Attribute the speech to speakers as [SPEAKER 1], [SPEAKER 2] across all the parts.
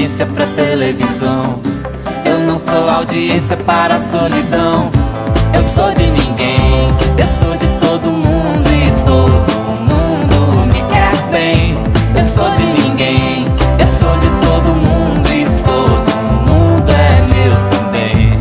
[SPEAKER 1] audiência pra televisão. Eu não sou audiência para a solidão. Eu sou de ninguém, eu sou de todo mundo e todo mundo me quer bem. Eu sou de ninguém, eu sou de todo mundo e todo mundo é meu também.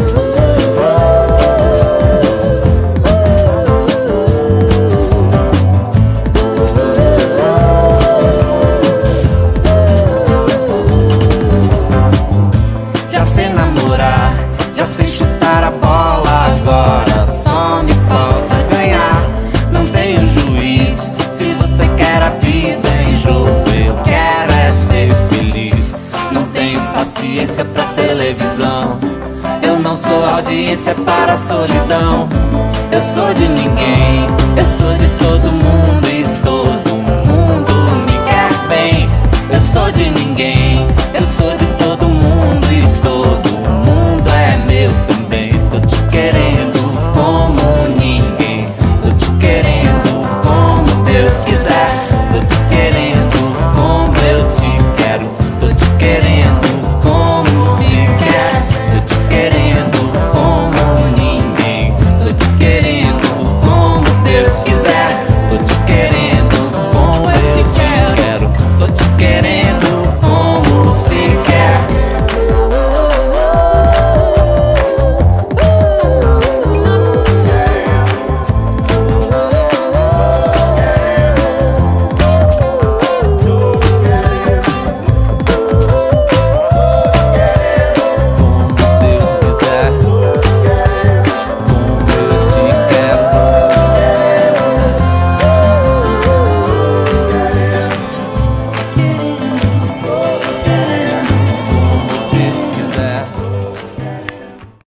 [SPEAKER 1] Já sei namorar, já sei chutar a bola, agora só me falta ganhar. Não tenho juízo, se você quer a vida em jogo, eu quero é ser feliz. Não tenho paciência pra televisão. Eu não sou audiência para a solidão. Eu sou de ninguém, eu sou de todo mundo e todo mundo me quer bem. Eu sou de ninguém, eu sou de todo mundo e todo mundo é meu também. Tô te querendo como ninguém, tô te querendo como Deus quiser, tô te querendo como eu te quero, tô te querendo